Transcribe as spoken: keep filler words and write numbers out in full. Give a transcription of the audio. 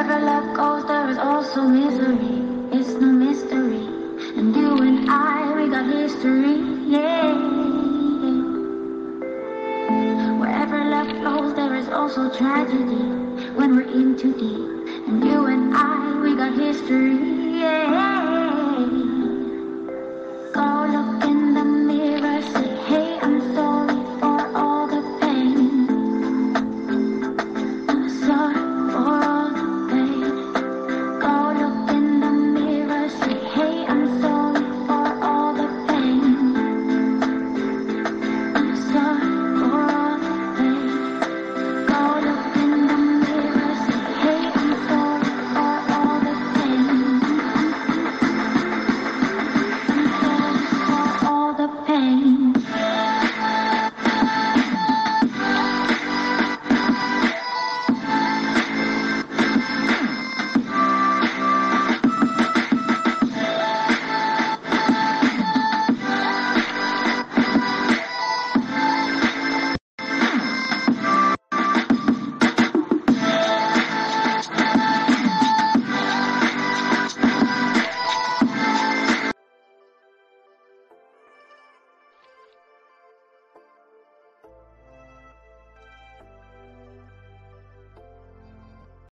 Wherever love goes, there is also misery. It's no mystery. And you and I, we got history, yeah. Wherever love flows, there is also tragedy when we're in too deep. And you and I, we got history, yeah.